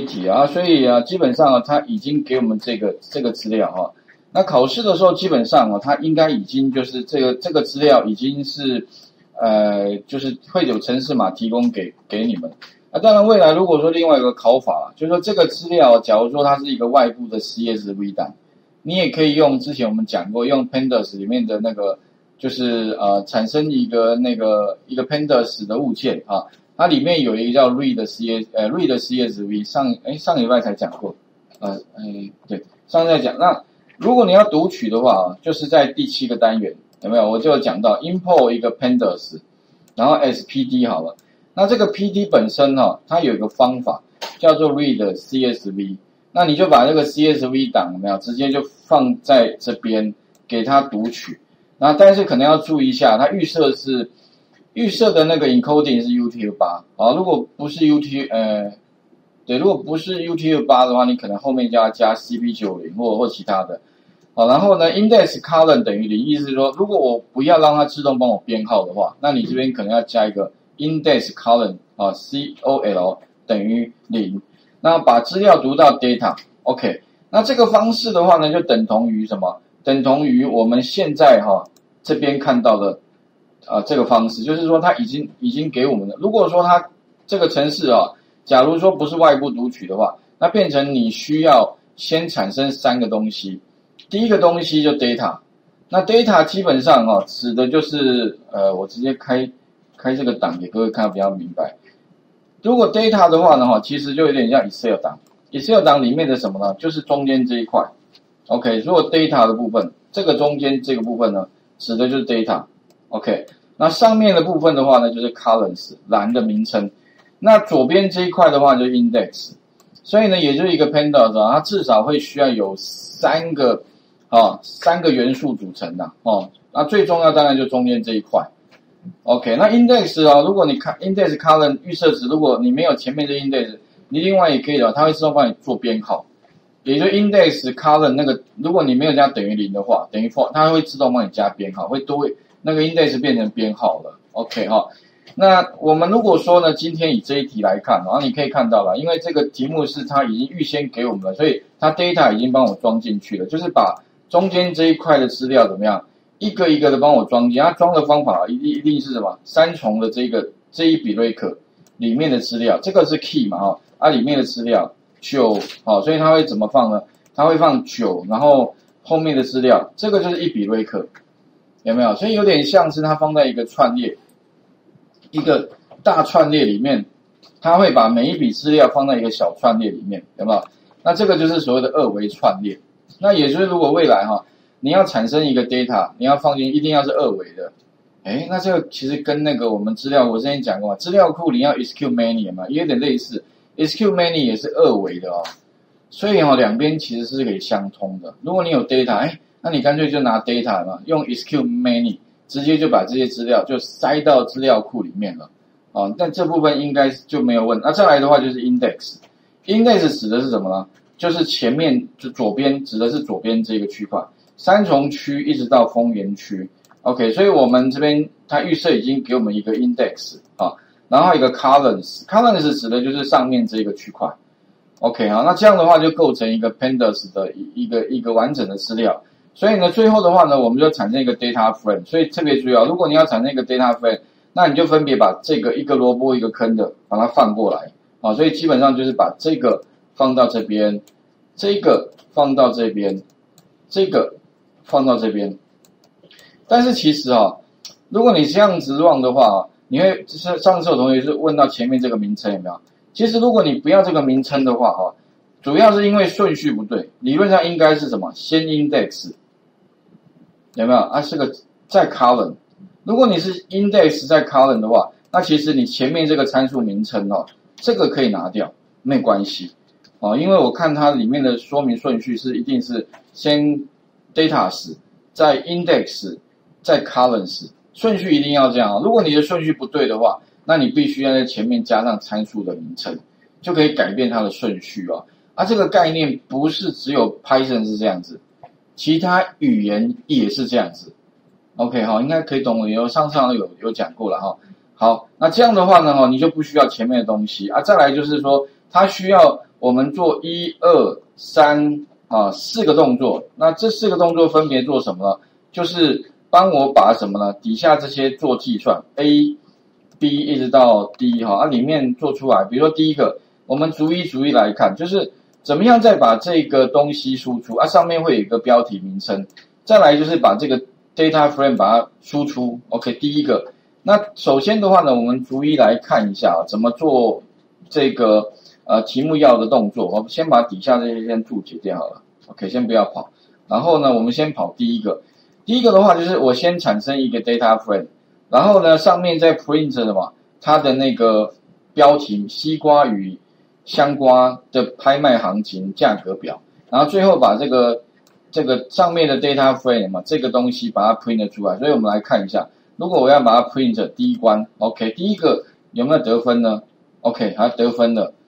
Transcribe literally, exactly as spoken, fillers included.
题啊，所以啊，基本上啊，他已经给我们这个这个资料哈。那考试的时候，基本上啊，他应该已经就是这个这个资料已经是呃，就是会有程式码提供给给你们。那当然，未来如果说另外一个考法，就是说这个资料，假如说它是一个外部的 C S V 档，你也可以用之前我们讲过，用 Pandas 里面的那个，就是呃产生一个那个一个 Pandas 的物件啊。它里面有一个叫 read C S 呃 read C S V 上哎上礼拜才讲过，呃哎对上礼拜讲。那如果你要读取的话，就是在第七个单元有没有？我就讲到 import 一个 pandas， 然后 as P D 好了。那这个 P D 本身哈、哦，它有一个方法叫做 read C S V， 那你就把这个 C S V 档有没有直接就放在这边给它读取。那但是可能要注意一下，它预设是。预设的那个 encoding 是 U T F 八 啊，如果不是 U T 呃，对，如果不是 U T F 八 的话，你可能后面就要加 C P 九十 或或其他的。好，然后呢 index colon 等于零，意思是说，如果我不要让它自动帮我编号的话，那你这边可能要加一个 index colon 啊 C O L 等于零，那把资料读到 data，OK， 那这个方式的话呢，就等同于什么？等同于我们现在哈、啊、这边看到的。啊，这个方式就是说，它已经已经给我们了。如果说它这个程式啊，假如说不是外部读取的话，那变成你需要先产生三个东西。第一个东西就 data， 那 data 基本上啊，指的就是呃，我直接开开这个档给各位看比较明白。如果 data 的话呢，哈，其实就有点像 Excel 档。Excel 档里面的什么呢？就是中间这一块。OK， 如果 data 的部分，这个中间这个部分呢，指的就是 data。OK。那上面的部分的话呢，就是 columns 栏的名称。那左边这一块的话就是 index。所以呢，也就是一个 pandas 啊，它至少会需要有三个啊三个元素组成的哦。那最重要当然就中间这一块。OK， 那 index 啊，如果你看 index column 预设值，如果你没有前面的 index， 你另外也可以的，它会自动帮你做编号。也就是 index column 那个，如果你没有加等于零的话，等于 for， 它会自动帮你加编号，会多。那个 index 变成编号了 ，OK 哈。那我们如果说呢，今天以这一题来看，然后你可以看到了，因为这个题目是它已经预先给我们了，所以它 data 已经帮我装进去了，就是把中间这一块的资料怎么样，一个一个的帮我装进。它装的方法一定一定是什么？三重的这个这一笔 record 里面的资料，这个是 key 嘛哈，啊里面的资料九，好，所以它会怎么放呢？它会放九，然后后面的资料，这个就是一笔 record。有没有？所以有点像是它放在一个串列，一个大串列里面，它会把每一笔资料放在一个小串列里面，有没有？那这个就是所谓的二维串列。那也就是如果未来哈，你要产生一个 data， 你要放进一定要是二维的。哎，那这个其实跟那个我们资料我之前讲过嘛，资料库你要 S Q many 嘛，也有点类似 ，S Q many 也是二维的哦。所以哦，两边其实是可以相通的。如果你有 data， 哎。那你干脆就拿 data 嘛，用 S Q many 直接就把这些资料就塞到资料库里面了，啊，但这部分应该就没有问。那再来的话就是 index，index 指的是什么呢？就是前面就左边指的是左边这个区块，三重区一直到丰原区 ，OK， 所以我们这边它预设已经给我们一个 index 啊，然后一个 columns，columns 指的就是上面这个区块 ，OK 好，那这样的话就构成一个 pandas 的一一个一个完整的资料。所以呢，最后的话呢，我们就产生一个 data frame。所以特别注意啊，如果你要产生一个 data frame， 那你就分别把这个一个萝卜一个坑的把它放过来啊。所以基本上就是把这个放到这边，这个放到这边，这个放到这边。但是其实啊，如果你这样子 run 的话，你会就是上次有同学是问到前面这个名称有没有？其实如果你不要这个名称的话哈，主要是因为顺序不对，理论上应该是什么？先 index。有没有啊？是个在 column， 如果你是 index 在 column 的话，那其实你前面这个参数名称哦，这个可以拿掉，没关系哦，因为我看它里面的说明顺序是一定是先 datas， 再 index， 再 columns， 顺序一定要这样啊。如果你的顺序不对的话，那你必须要在前面加上参数的名称，就可以改变它的顺序啊。啊，这个概念不是只有 Python 是这样子。其他语言也是这样子 ，OK 哈，应该可以懂我。有上次好像有有讲过了哈。好，那这样的话呢哈，你就不需要前面的东西啊。再来就是说，它需要我们做一二三啊四个动作，那这四个动作分别做什么呢？就是帮我把什么呢？底下这些做计算 ，A、B 一直到 D 哈，啊里面做出来。比如说第一个，我们逐一逐一来看，就是怎么样再把这个东西输出啊，上面会有一个标题名称。再来就是把这个 data frame 把它输出 ，OK， 第一个。那首先的话呢，我们逐一来看一下怎么做这个呃题目要的动作。我们先把底下这些先注解掉好了 ，OK， 先不要跑。然后呢，我们先跑第一个。第一个的话就是我先产生一个 data frame， 然后呢上面再 print 的嘛，它的那个标题西瓜与香瓜的拍卖行情价格表，然后最后把这个这个上面的 data frame 嘛，这个东西把它 print 出来。所以我们来看一下。如果我要把它 print 第一关 ，OK， 第一个有没有得分呢 ？OK， 它得分了。